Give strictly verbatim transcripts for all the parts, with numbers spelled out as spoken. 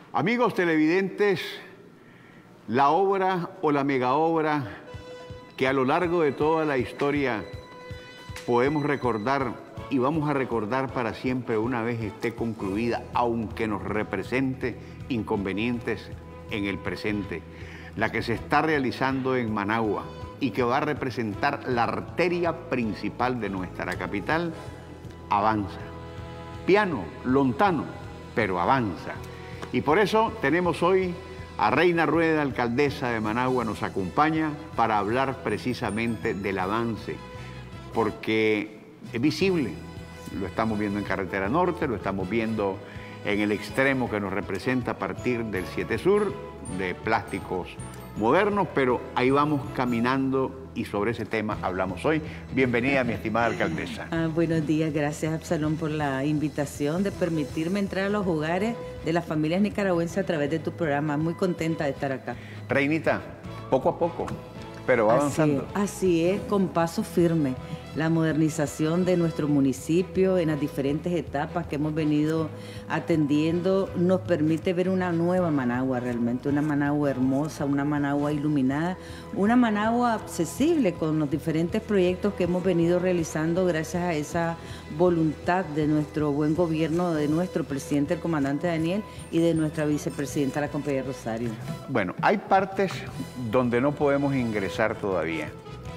Amigos televidentes, la obra o la mega obra que a lo largo de toda la historia podemos recordar y vamos a recordar para siempre una vez esté concluida, aunque nos represente inconvenientes en el presente, la que se está realizando en Managua y que va a representar la arteria principal de nuestra capital, avanza. Piano, lontano, pero avanza. Y por eso tenemos hoy a Reina Rueda, alcaldesa de Managua, nos acompaña para hablar precisamente del avance, porque es visible, lo estamos viendo en Carretera Norte, lo estamos viendo en el extremo que nos representa a partir del siete Sur, de plásticos modernos, pero ahí vamos caminando y sobre ese tema hablamos hoy. Bienvenida, mi estimada alcaldesa. Ah, buenos días, gracias Absalón por la invitación de permitirme entrar a los hogares de las familias nicaragüenses a través de tu programa. Muy contenta de estar acá. Reinita, poco a poco, pero va avanzando. Así, así es, con paso firme. La modernización de nuestro municipio en las diferentes etapas que hemos venido atendiendo nos permite ver una nueva Managua realmente, una Managua hermosa, una Managua iluminada, una Managua accesible con los diferentes proyectos que hemos venido realizando gracias a esa voluntad de nuestro buen gobierno, de nuestro presidente, el comandante Daniel, y de nuestra vicepresidenta, la compañera Rosario. Bueno, hay partes donde no podemos ingresar todavía.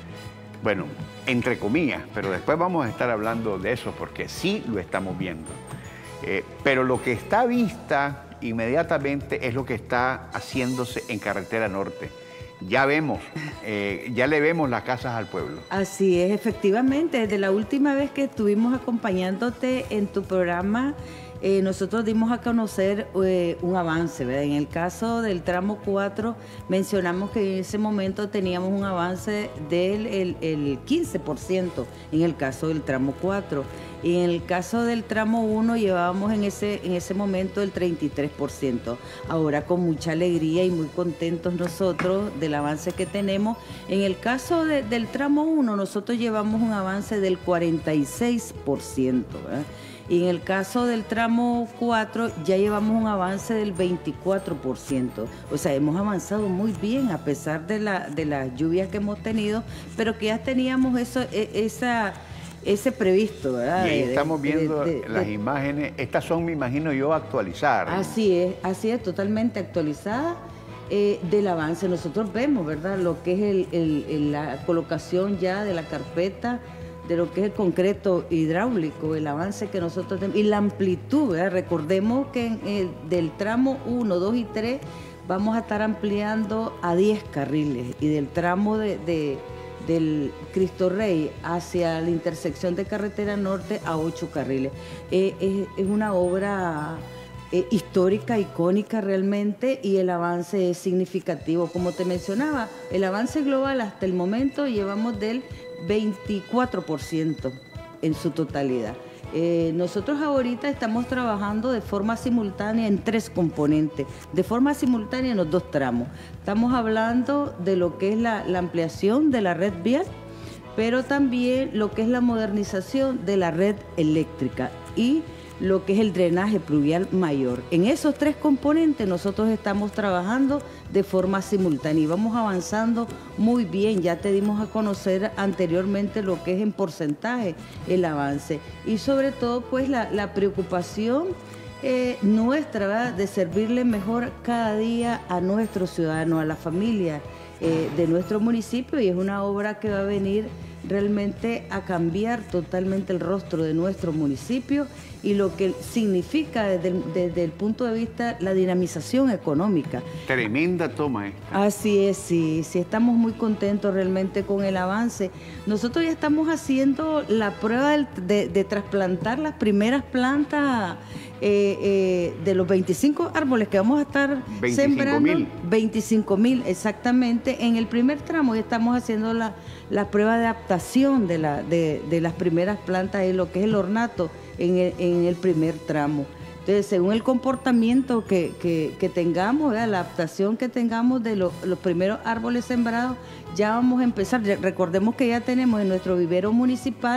Bueno, entre comillas, pero después vamos a estar hablando de eso porque sí lo estamos viendo. Eh, pero lo que está a vista inmediatamente es lo que está haciéndose en Carretera Norte. Ya vemos, eh, ya le vemos las casas al pueblo. Así es, efectivamente, desde la última vez que estuvimos acompañándote en tu programa, Eh, nosotros dimos a conocer eh, un avance, ¿verdad? En el caso del tramo cuatro, mencionamos que en ese momento teníamos un avance del el, el quince por ciento en el caso del tramo cuatro. Y en el caso del tramo uno llevábamos en ese, en ese momento el treinta y tres por ciento. Ahora con mucha alegría y muy contentos nosotros del avance que tenemos. En el caso de, del tramo uno, nosotros llevamos un avance del cuarenta y seis por ciento, ¿verdad? Y en el caso del tramo cuatro ya llevamos un avance del veinticuatro por ciento. O sea, hemos avanzado muy bien a pesar de, la, de las lluvias que hemos tenido, pero que ya teníamos eso, esa, ese previsto, ¿verdad? Y ahí de, estamos viendo de, de, las de, imágenes. Estas son, me imagino yo, actualizadas. Así es, así es, totalmente actualizadas. Eh, del avance. Nosotros vemos, ¿verdad?, lo que es el, el, el, la colocación ya de la carpeta, de lo que es el concreto hidráulico, el avance que nosotros tenemos y la amplitud, ¿verdad? Recordemos que en el, del tramo uno, dos y tres vamos a estar ampliando a diez carriles y del tramo de, de, del Cristo Rey hacia la intersección de Carretera Norte a ocho carriles. Eh, es, es una obra eh, histórica, icónica realmente, y el avance es significativo. Como te mencionaba, el avance global hasta el momento llevamos del veinticuatro por ciento en su totalidad. Eh, nosotros ahorita estamos trabajando de forma simultánea en tres componentes, de forma simultánea en los dos tramos. Estamos hablando de lo que es la, la ampliación de la red vial, pero también lo que es la modernización de la red eléctrica y lo que es el drenaje pluvial mayor. En esos tres componentes nosotros estamos trabajando de forma simultánea y vamos avanzando muy bien. Ya te dimos a conocer anteriormente lo que es en porcentaje el avance y sobre todo pues la, la preocupación eh, nuestra, ¿verdad?, de servirle mejor cada día a nuestros ciudadanos, a la familia eh, de nuestro municipio, y es una obra que va a venir realmente a cambiar totalmente el rostro de nuestro municipio y lo que significa desde el, desde el punto de vista la dinamización económica. Tremenda toma esta. Así es, sí, sí, estamos muy contentos realmente con el avance. Nosotros ya estamos haciendo la prueba de, de, de trasplantar las primeras plantas eh, eh, de los veinticinco árboles que vamos a estar sembrando. veinticinco mil exactamente. En el primer tramo ya estamos haciendo la, la prueba de adaptación de, la, de, de las primeras plantas y lo que es el ornato en el, en el primer tramo. Entonces, según el comportamiento que, que, que tengamos, ¿verdad?, la adaptación que tengamos de lo, los primeros árboles sembrados, ya vamos a empezar. Recordemos que ya tenemos en nuestro vivero municipal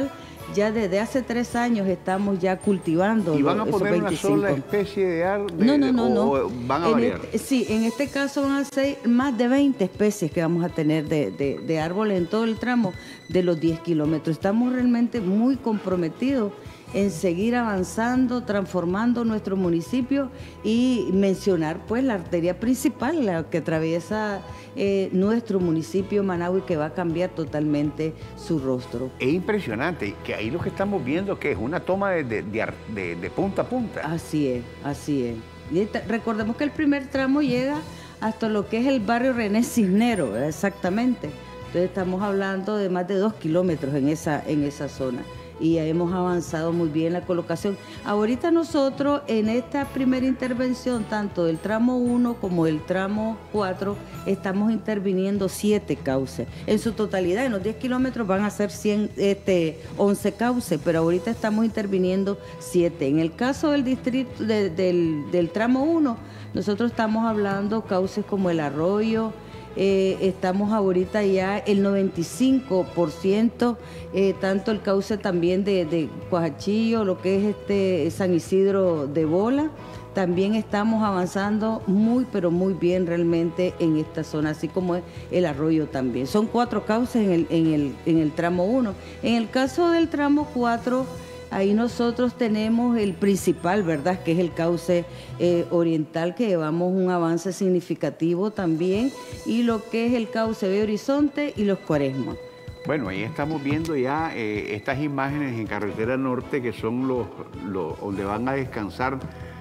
ya desde hace tres años estamos ya cultivando. ¿Y van a esos poner veinticinco. una sola especie de árbol? No, no, no, no. ¿O van a en variar? Este, sí, en este caso van a ser más de veinte especies que vamos a tener de, de, de árboles en todo el tramo de los diez kilómetros. Estamos realmente muy comprometidos en seguir avanzando, transformando nuestro municipio y mencionar pues la arteria principal, la que atraviesa eh, nuestro municipio Managua y que va a cambiar totalmente su rostro. Es impresionante, que ahí lo que estamos viendo que es una toma de, de, de, de, de punta a punta. Así es, así es. Y esta, recordemos que el primer tramo llega hasta lo que es el barrio René Cisnero, ¿verdad? Exactamente. Entonces estamos hablando de más de dos kilómetros en esa, en esa zona. Y hemos avanzado muy bien la colocación. Ahorita nosotros en esta primera intervención, tanto del tramo uno como del tramo cuatro, estamos interviniendo siete cauces. En su totalidad, en los diez kilómetros van a ser cien, este, once cauces, pero ahorita estamos interviniendo siete. En el caso del distrito de, del, del tramo uno, nosotros estamos hablando cauces como el Arroyo. Eh, estamos ahorita ya el noventa y cinco por ciento, eh, tanto el cauce también de, de Coajachillo, lo que es este San Isidro de Bola, también estamos avanzando muy pero muy bien realmente en esta zona, así como es el Arroyo también. Son cuatro cauces en el, en el, en el tramo uno. En el caso del tramo cuatro, ahí nosotros tenemos el principal, ¿verdad?, que es el cauce eh, oriental, que llevamos un avance significativo también, y lo que es el cauce de Horizonte y los Cuaresmas. Bueno, ahí estamos viendo ya eh, estas imágenes en Carretera Norte, que son los, los donde van a descansar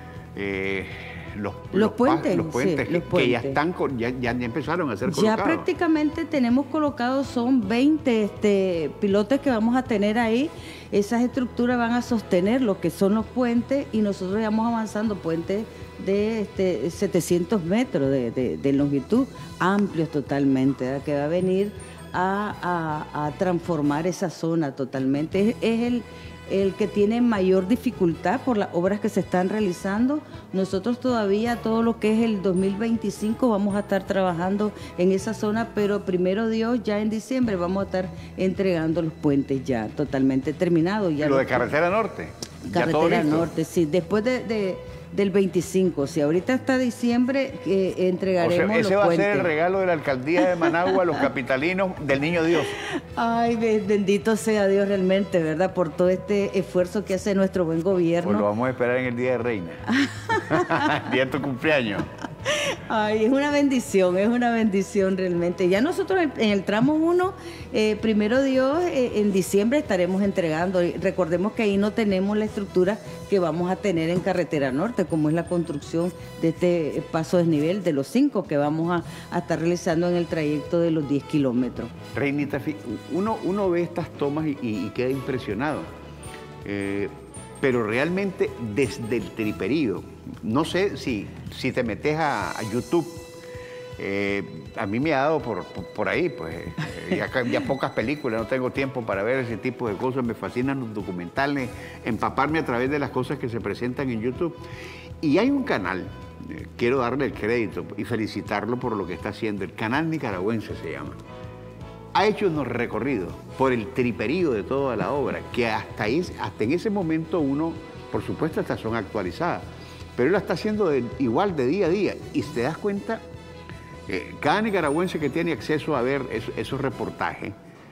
eh, los, los, los puentes, los puentes, sí, que, los puentes. que ya están, ya, ya, ya empezaron a ser colocados. Ya prácticamente tenemos colocados, son veinte este, pilotes que vamos a tener ahí. Esas estructuras van a sostener lo que son los puentes y nosotros ya vamos avanzando puentes de este, setecientos metros de, de, de longitud, amplios totalmente, ¿verdad?, que va a venir a, a, a transformar esa zona totalmente. Es, es el, el que tiene mayor dificultad por las obras que se están realizando. Nosotros todavía todo lo que es el dos mil veinticinco vamos a estar trabajando en esa zona, pero primero Dios, ya en diciembre vamos a estar entregando los puentes ya totalmente terminados. Ya lo de los, Carretera Norte. Carretera Norte, sí, después de, de, del veinticinco, si ahorita hasta diciembre eh, entregaremos, o sea, ese los va puentes. a ser el regalo de la alcaldía de Managua a los capitalinos del Niño Dios. Ay, bendito sea Dios realmente, ¿verdad?, por todo este esfuerzo que hace nuestro buen gobierno. Pues lo vamos a esperar en el Día de Reina, el día de tu cumpleaños. Ay, es una bendición, es una bendición realmente. Ya nosotros en el tramo uno, eh, primero Dios, eh, en diciembre estaremos entregando. Recordemos que ahí no tenemos la estructura que vamos a tener en Carretera Norte, como es la construcción de este paso desnivel de los cinco que vamos a, a estar realizando en el trayecto de los diez kilómetros. Reinita, uno, uno ve estas tomas y, y queda impresionado. Eh, pero realmente desde el triperío, no sé si, si te metes a, a YouTube, eh, a mí me ha dado por, por, por ahí, pues eh, ya, ya pocas películas, no tengo tiempo para ver ese tipo de cosas, me fascinan los documentales, empaparme a través de las cosas que se presentan en YouTube. Y hay un canal, eh, quiero darle el crédito y felicitarlo por lo que está haciendo, el canal nicaragüense se llama. Ha hecho unos recorridos por el triperío de toda la obra, que hasta, ahí, hasta en ese momento uno, por supuesto, estas son actualizadas, pero él la está haciendo de, igual de día a día. Y si te das cuenta, eh, cada nicaragüense que tiene acceso a ver es, esos reportajes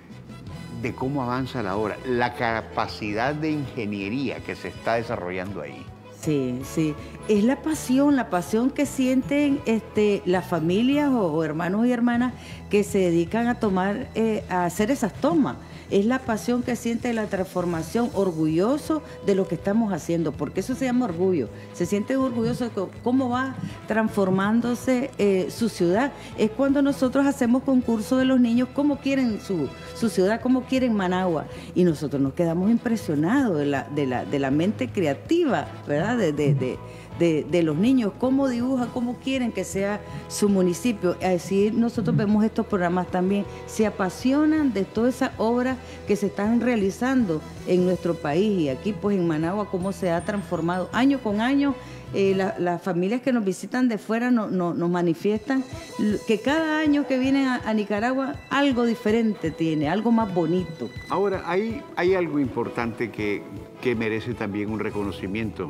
de cómo avanza la obra, la capacidad de ingeniería que se está desarrollando ahí. Sí, sí. Es la pasión, la pasión que sienten este, las familias o, o hermanos y hermanas que se dedican a tomar, eh, a hacer esas tomas. Es la pasión que siente la transformación, orgulloso de lo que estamos haciendo, porque eso se llama orgullo. Se sienten orgullosos de cómo va transformándose eh, su ciudad. Es cuando nosotros hacemos concurso de los niños, cómo quieren su, su ciudad, cómo quieren Managua. Y nosotros nos quedamos impresionados de la, de la, de la mente creativa, ¿verdad? De, de, de, de, de los niños, cómo dibujan, cómo quieren que sea su municipio. Así nosotros vemos estos programas también, se apasionan de todas esas obras que se están realizando en nuestro país y aquí pues en Managua, cómo se ha transformado año con año eh, la, las familias que nos visitan de fuera no, no, nos manifiestan que cada año que vienen a, a Nicaragua algo diferente tiene, algo más bonito. Ahora, hay, hay algo importante que, que merece también un reconocimiento.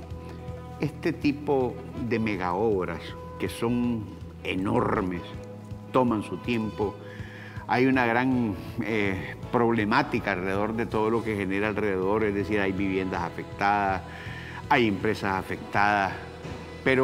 Este tipo de megaobras que son enormes, toman su tiempo, hay una gran eh, problemática alrededor de todo lo que genera alrededor, es decir, hay viviendas afectadas, hay empresas afectadas, pero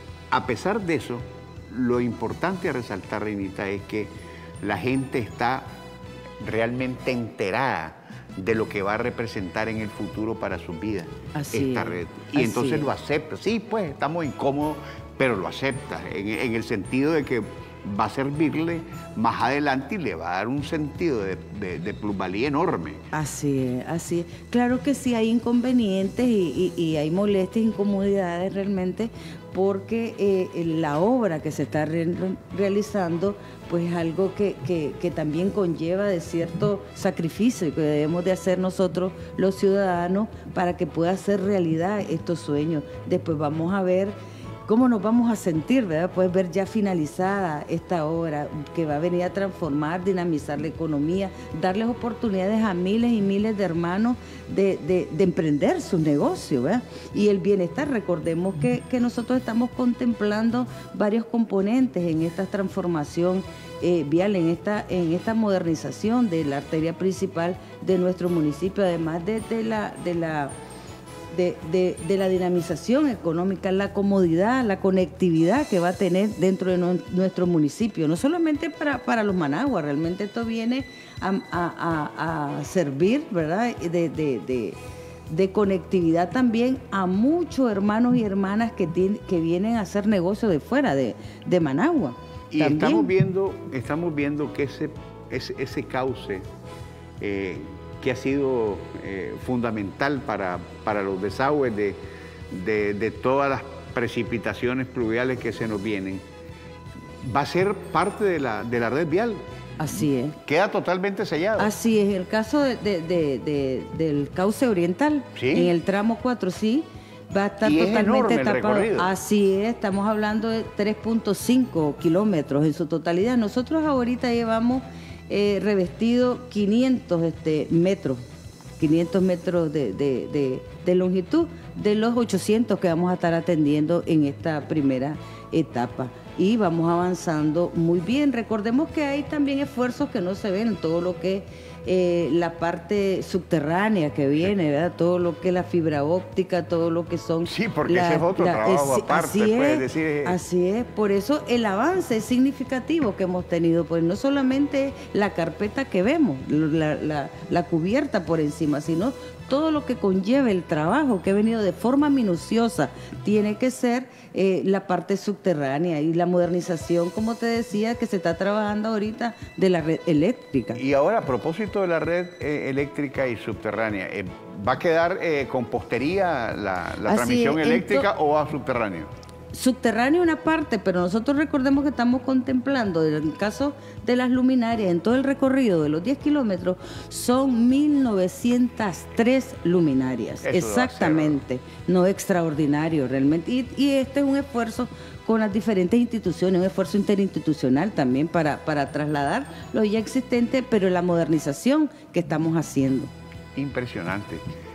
a pesar de eso, lo importante a resaltar, Reinita, es que la gente está realmente enterada de lo que va a representar en el futuro para sus vidas Así esta es, red. Y así entonces es. lo acepta. Sí, pues estamos incómodos, pero lo acepta, en, en el sentido de que va a servirle más adelante y le va a dar un sentido de, de, de plusvalía enorme. Así es, así es. Claro que sí hay inconvenientes y, y, y hay molestias, incomodidades realmente, porque eh, la obra que se está re realizando pues es algo que, que, que también conlleva de cierto sacrificio que debemos de hacer nosotros los ciudadanos para que pueda ser realidad estos sueños. Después vamos a ver cómo nos vamos a sentir, ¿verdad? Pues ver ya finalizada esta obra que va a venir a transformar, dinamizar la economía, darles oportunidades a miles y miles de hermanos de, de, de emprender sus negocios, ¿verdad? Y el bienestar, recordemos que, que nosotros estamos contemplando varios componentes en esta transformación eh, vial, en esta, en esta modernización de la arteria principal de nuestro municipio, además de, de la... De la De, de, de la dinamización económica, la comodidad, la conectividad que va a tener dentro de no, nuestro municipio, no solamente para, para los managuas, realmente esto viene a, a, a, a servir, ¿verdad?, de, de, de, de conectividad también a muchos hermanos y hermanas que, tiene, que vienen a hacer negocios de fuera de, de Managua. Y también estamos viendo, estamos viendo que ese, ese, ese cauce eh, que ha sido eh, fundamental para, para los desagües de, de, de todas las precipitaciones pluviales que se nos vienen, va a ser parte de la, de la red vial. Así es. Queda totalmente sellado. Así es, el caso de, de, de, de, del cauce oriental, ¿Sí? En el tramo cuatro, sí, va a estar y totalmente es tapado. Recorrido. Así es, estamos hablando de tres punto cinco kilómetros en su totalidad. Nosotros ahorita llevamos Eh, revestido quinientos este, metros, quinientos metros de, de, de, de longitud de los ochocientos que vamos a estar atendiendo en esta primera etapa. Y vamos avanzando muy bien. Recordemos que hay también esfuerzos que no se ven en todo lo que es eh, la parte subterránea que viene, ¿verdad? Todo lo que es la fibra óptica, todo lo que son... Sí, porque la, ese es otro la, trabajo es, aparte, así puedes es, decir. Así es, por eso el avance es significativo que hemos tenido, pues no solamente la carpeta que vemos, la, la, la cubierta por encima, sino todo lo que conlleva el trabajo que ha venido de forma minuciosa, tiene que ser eh, la parte subterránea y la modernización, como te decía, que se está trabajando ahorita de la red eléctrica. Y ahora, a propósito de la red eh, eléctrica y subterránea, eh, ¿va a quedar eh, con postería la, la transmisión es, eléctrica o va a subterráneo? Subterráneo una parte, pero nosotros recordemos que estamos contemplando, en el caso de las luminarias, en todo el recorrido de los diez kilómetros, son mil novecientas tres luminarias. Eso exactamente, no extraordinario realmente. Y, y este es un esfuerzo con las diferentes instituciones, un esfuerzo interinstitucional también para, para trasladar lo ya existente, pero la modernización que estamos haciendo. Impresionante.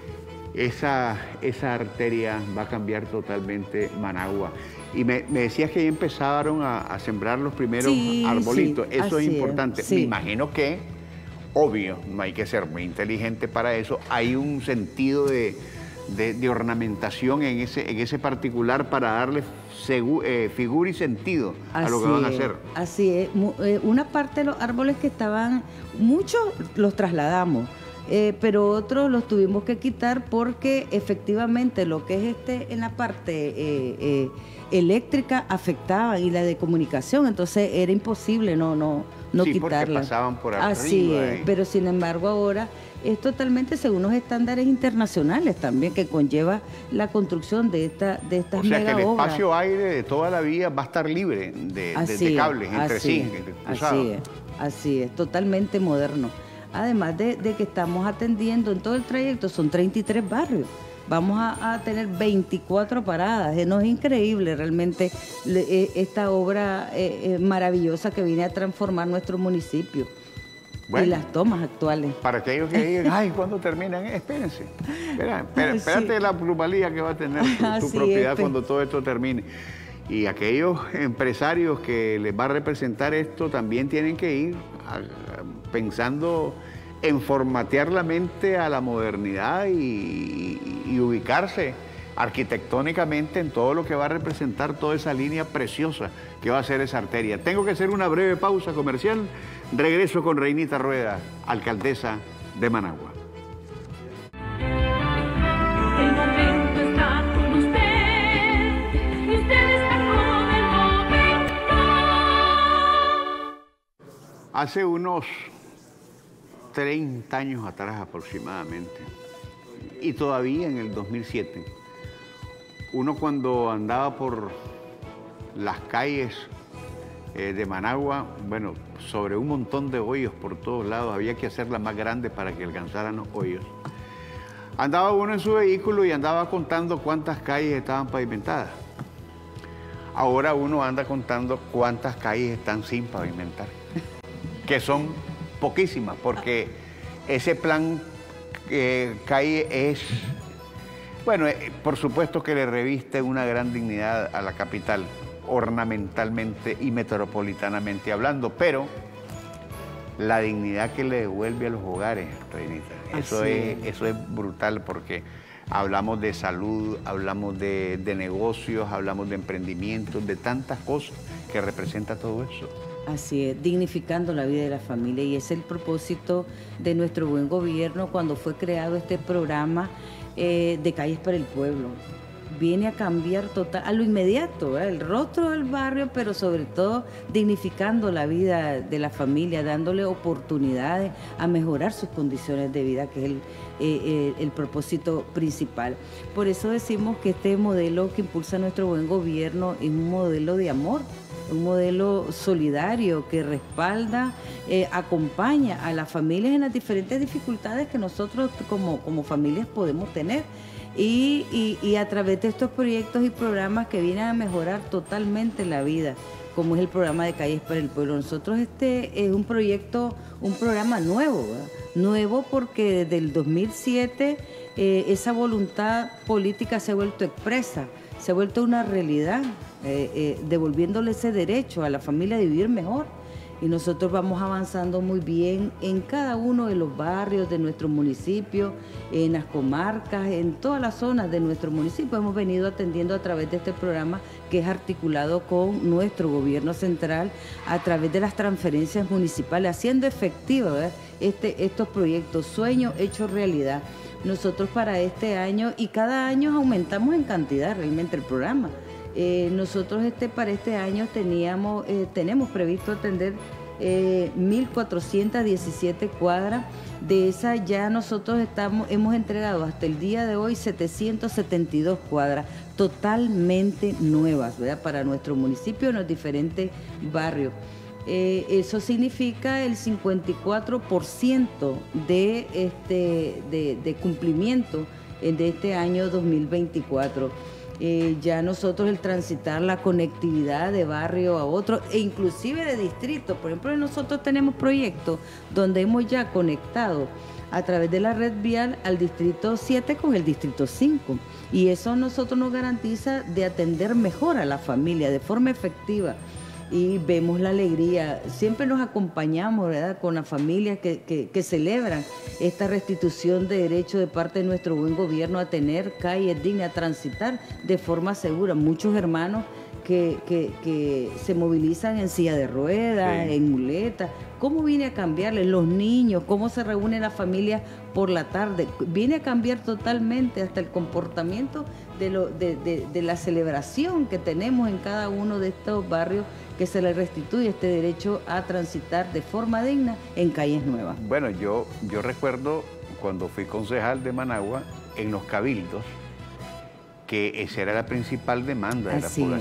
Esa, esa arteria va a cambiar totalmente Managua. Y me, me decías que ya empezaron a, a sembrar los primeros sí, arbolitos. Sí, eso es importante. Es, sí. Me imagino que, obvio, no hay que ser muy inteligente para eso, hay un sentido de, de, de ornamentación en ese, en ese particular para darle segu, eh, figura y sentido a así lo que van a es, hacer. Así es. Una parte de los árboles que estaban, muchos los trasladamos. Eh, pero otros los tuvimos que quitar porque efectivamente lo que es este en la parte eh, eh, eléctrica afectaba y la de comunicación, entonces era imposible no no no sí, quitarla. Porque pasaban por arriba. Así es, y... pero sin embargo ahora es totalmente según los estándares internacionales también que conlleva la construcción de esta de estas o sea mega que el obras. espacio aire de toda la vía va a estar libre de, de, de cables entre así sí. Es, así es, así es, totalmente moderno. Además de, de que estamos atendiendo en todo el trayecto, son treinta y tres barrios. vamos a, a tener veinticuatro paradas. No es increíble realmente le, esta obra eh, eh, maravillosa que viene a transformar nuestro municipio. Bueno, y las tomas actuales. Para aquellos que digan, ay, ¿cuándo terminan? Espérense. Espera, espera, espérate sí. la plusvalía que va a tener tu, tu propiedad es, cuando todo esto termine. Y aquellos empresarios que les va a representar esto también tienen que ir a, a, pensando en formatear la mente a la modernidad y, y, y ubicarse arquitectónicamente en todo lo que va a representar toda esa línea preciosa que va a ser esa arteria. Tengo que hacer una breve pausa comercial. Regreso con Reinita Rueda, alcaldesa de Managua. El momento está con usted, y usted está con el momento. Hace unos treinta años atrás aproximadamente, y todavía en el dos mil siete, uno cuando andaba por las calles eh, de Managua, bueno, sobre un montón de hoyos por todos lados, había que hacerlas más grandes para que alcanzaran los hoyos. Andaba uno en su vehículo y andaba contando cuántas calles estaban pavimentadas. Ahora uno anda contando cuántas calles están sin pavimentar, que son poquísimas, porque ese plan eh, calle es, bueno, eh, por supuesto que le reviste una gran dignidad a la capital, ornamentalmente y metropolitanamente hablando, pero la dignidad que le devuelve a los hogares, Reinita, eso es, eso es brutal, porque hablamos de salud, hablamos de, de negocios, hablamos de emprendimientos, de tantas cosas que representa todo eso. Así es, dignificando la vida de la familia, y ese es el propósito de nuestro buen gobierno cuando fue creado este programa eh, de Calles para el Pueblo. Viene a cambiar total, a lo inmediato, ¿eh? el rostro del barrio, pero sobre todo dignificando la vida de la familia, dándole oportunidades a mejorar sus condiciones de vida, que es el, eh, el, el propósito principal. Por eso decimos que este modelo que impulsa nuestro buen gobierno es un modelo de amor, un modelo solidario que respalda, eh, acompaña a las familias en las diferentes dificultades que nosotros como, como familias podemos tener. Y, y, y a través de estos proyectos y programas que vienen a mejorar totalmente la vida, como es el programa de Calles para el Pueblo. Nosotros este es un proyecto, un programa nuevo, ¿verdad? Nuevo porque desde el dos mil siete eh, esa voluntad política se ha vuelto expresa, se ha vuelto una realidad, eh, eh, devolviéndole ese derecho a la familia de vivir mejor. Y nosotros vamos avanzando muy bien en cada uno de los barrios de nuestro municipio, en las comarcas, en todas las zonas de nuestro municipio. Hemos venido atendiendo a través de este programa que es articulado con nuestro gobierno central a través de las transferencias municipales, haciendo efectivo este, estos proyectos, sueños hechos realidad. Nosotros para este año, y cada año aumentamos en cantidad realmente el programa. Eh, nosotros este, para este año teníamos, eh, tenemos previsto atender eh, mil cuatrocientas diecisiete cuadras. De esas ya nosotros estamos, hemos entregado hasta el día de hoy setecientas setenta y dos cuadras totalmente nuevas, ¿verdad? Para nuestro municipio en los diferentes barrios. Eh, eso significa el cincuenta y cuatro por ciento de, este, de, de cumplimiento de este año dos mil veinticuatro. Eh, ya nosotros el transitar la conectividad de barrio a otro e inclusive de distrito, por ejemplo nosotros tenemos proyectos donde hemos ya conectado a través de la red vial al distrito siete con el distrito cinco, y eso a nosotros nos garantiza de atender mejor a la familia de forma efectiva. Y vemos la alegría, siempre nos acompañamos, ¿verdad?, con las familias que, que, que celebran esta restitución de derechos de parte de nuestro buen gobierno a tener calles dignas, a transitar de forma segura. Muchos hermanos que, que, que se movilizan en silla de ruedas, sí, en muletas. ¿Cómo viene a cambiarles? Los niños, cómo se reúnen las familias por la tarde. Viene a cambiar totalmente hasta el comportamiento de, lo, de, de, de la celebración que tenemos en cada uno de estos barrios, que se le restituye este derecho a transitar de forma digna en calles nuevas. Bueno, yo, yo recuerdo cuando fui concejal de Managua, en los cabildos, que esa era la principal demanda de Así la población.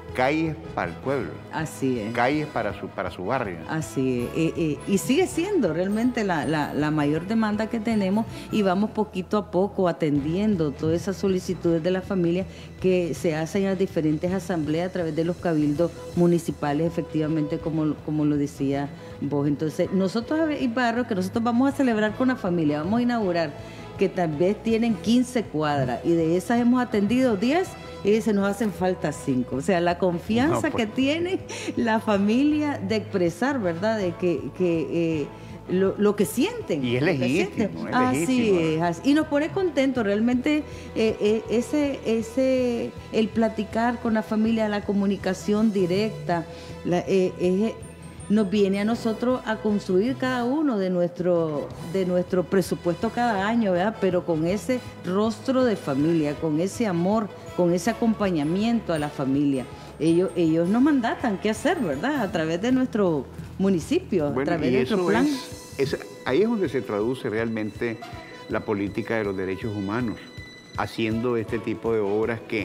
calles para el pueblo. Así es. Calles para su, para su barrio. Así es. Eh, eh, y sigue siendo realmente la, la, la mayor demanda que tenemos, y vamos poquito a poco atendiendo todas esas solicitudes de las familias que se hacen en las diferentes asambleas a través de los cabildos municipales, efectivamente, como, como lo decía vos. Entonces, nosotros y barrio que nosotros vamos a celebrar con la familia, vamos a inaugurar, que tal vez tienen quince cuadras, y de esas hemos atendido diez, y se nos hacen falta cinco. O sea, la confianza No, pues, que tiene la familia de expresar, ¿verdad? De que, que eh, lo, lo que sienten. Y es lo que legítimo, sienten. es Así legítimo. es, así. Y nos pone contentos realmente eh, eh, ese, ese, el platicar con la familia, la comunicación directa, la, eh, eh, nos viene a nosotros a construir cada uno de nuestro, de nuestro presupuesto cada año, ¿verdad? Pero con ese rostro de familia, con ese amor, con ese acompañamiento a la familia. Ellos, ellos nos mandatan qué hacer, ¿verdad? A través de nuestro municipio, a Bueno, través y de nuestro eso plan. es, es- ahí es donde se traduce realmente la política de los derechos humanos, haciendo este tipo de obras que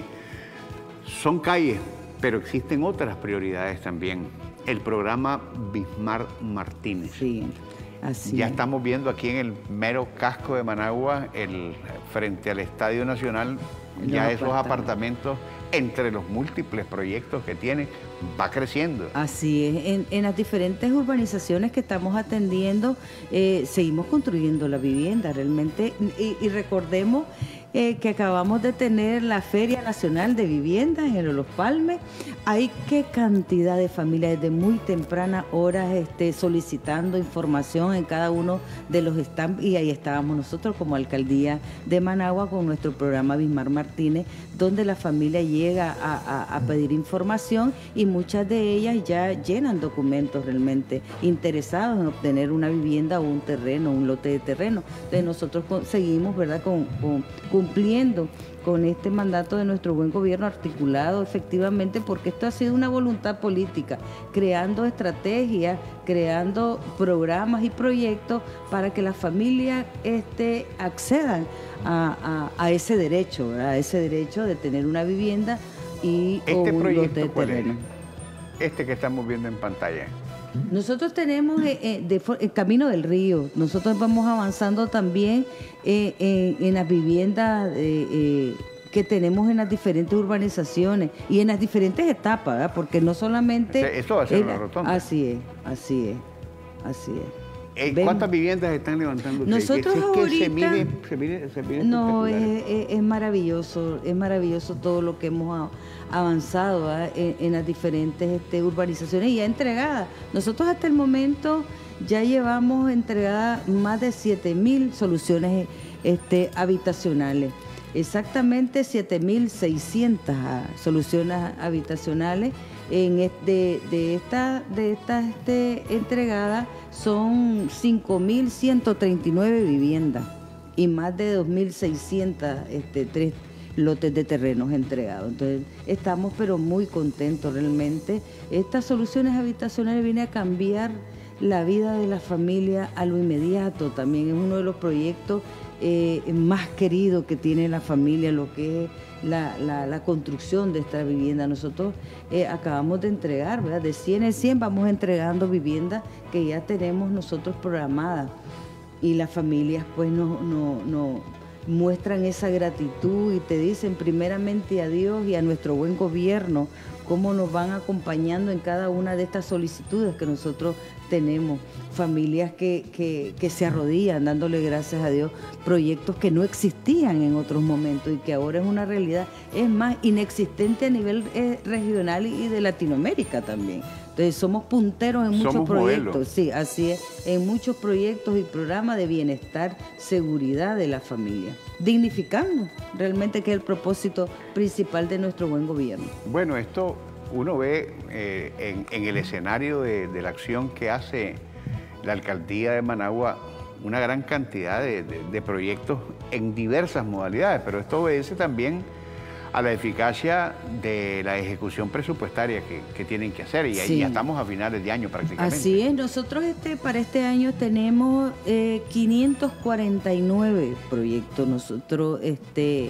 son calles, pero existen otras prioridades también. El programa Bismar Martínez. Sí, así Ya es. estamos viendo aquí en el mero casco de Managua, el, frente al Estadio Nacional, Los ya esos apartamentos. apartamentos, entre los múltiples proyectos que tiene, va creciendo. Así es, en, en las diferentes urbanizaciones que estamos atendiendo, eh, seguimos construyendo la vivienda realmente, y, y recordemos eh, que acabamos de tener la Feria Nacional de Vivienda en el Los Palmes. Hay qué cantidad de familias desde muy tempranas horas este, solicitando información en cada uno de los stands, y ahí estábamos nosotros como Alcaldía de Managua con nuestro programa Bismar Martínez, donde la familia llega a, a- a pedir información, y muchas de ellas ya llenan documentos realmente interesados en obtener una vivienda o un terreno, un lote de terreno. Entonces nosotros con- seguimos, ¿verdad?, con, con- cumpliendo con este mandato de nuestro buen gobierno articulado efectivamente, porque esto ha sido una voluntad política, creando estrategias, creando programas y proyectos para que las familias este, accedan a, a- a ese derecho, ¿verdad? A ese derecho de tener una vivienda y o Este un lote proyecto, de ¿cuál es? terreno. Este que estamos viendo en pantalla. Nosotros tenemos eh, eh, de for- el Camino del Río, nosotros vamos avanzando también eh, en, en las viviendas eh, eh, que tenemos en las diferentes urbanizaciones y en las diferentes etapas, ¿verdad? Porque no solamente... Este- esto va a ser es una la- rotonda. Así es, así es, así es. Eh, Ven- ¿Cuántas viviendas están levantando ustedes? Nosotros Es que se ahorita- mide, se mide, se mide No, es, espectacular. es- es maravilloso, es maravilloso todo lo que hemos a- avanzado, ¿verdad?, en, en las diferentes este, urbanizaciones y ya entregadas. Nosotros hasta el momento ya llevamos entregadas más de siete mil soluciones este, habitacionales. Exactamente siete mil seiscientas ah, soluciones habitacionales. En este, de estas de esta, este, entregadas son cinco mil ciento treinta y nueve viviendas y más de dos mil seiscientos este, tres lotes de terrenos entregados. Entonces, estamos pero muy contentos realmente. Estas soluciones habitacionales vienen a cambiar la vida de la familia a lo inmediato. También es uno de los proyectos eh, más queridos que tiene la familia, lo que es la, la, la construcción de esta vivienda. Nosotros eh, acabamos de entregar, ¿verdad? De cien en cien vamos entregando viviendas que ya tenemos nosotros programadas, y las familias pues no, no, no muestran esa gratitud y te dicen primeramente a Dios y a nuestro buen gobierno cómo nos van acompañando en cada una de estas solicitudes que nosotros tenemos. Familias que, que, que se arrodillan dándole gracias a Dios, proyectos que no existían en otros momentos y que ahora es una realidad, es más, inexistente a nivel eh, regional y de Latinoamérica también. Entonces somos punteros en muchos Somos proyectos, modelo. sí, así es, en muchos proyectos y programas de bienestar, seguridad de la familia, dignificando realmente que es el propósito principal de nuestro buen gobierno. Bueno, esto uno ve eh, en, en el escenario de, de la acción que hace la alcaldía de Managua una gran cantidad de, de- de proyectos en diversas modalidades, pero esto obedece también a la eficacia de la ejecución presupuestaria que, que tienen que hacer, y ahí Sí. ya estamos a finales de año prácticamente. Así es, nosotros este, para este año tenemos eh, quinientos cuarenta y nueve proyectos nosotros este,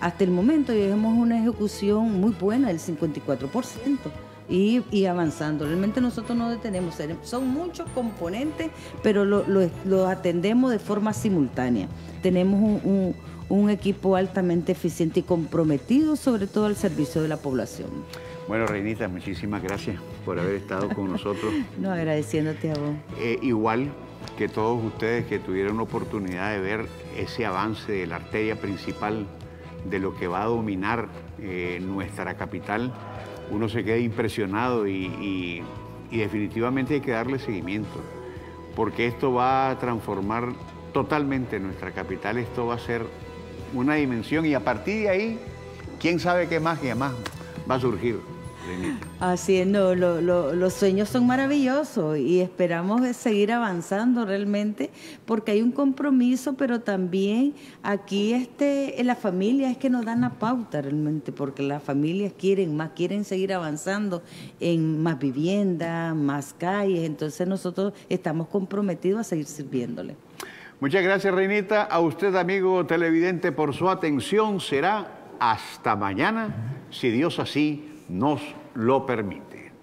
hasta el momento llevamos una ejecución muy buena del cincuenta y cuatro por ciento. Y, y avanzando. Realmente nosotros no detenemos, son muchos componentes, pero lo, lo, lo atendemos de forma simultánea. Tenemos un, un, un equipo altamente eficiente y comprometido, sobre todo al servicio de la población. Bueno, Reinita, muchísimas gracias por haber estado con nosotros. No, agradeciéndote a vos. Eh, igual que todos ustedes que tuvieron la oportunidad de ver ese avance de la arteria principal de lo que va a dominar eh, nuestra capital, uno se queda impresionado y, y, y definitivamente hay que darle seguimiento, porque esto va a transformar totalmente nuestra capital, esto va a ser una dimensión y a partir de ahí, quién sabe qué más y más va a surgir. Así es, no, lo, lo, los sueños son maravillosos y esperamos seguir avanzando realmente porque hay un compromiso, pero también aquí este, en la familia es que nos dan la pauta realmente, porque las familias quieren más, quieren seguir avanzando en más vivienda, más calles, entonces nosotros estamos comprometidos a seguir sirviéndole. Muchas gracias, Reinita. A usted, amigo televidente, por su atención. Será hasta mañana, si Dios así nos lo permite.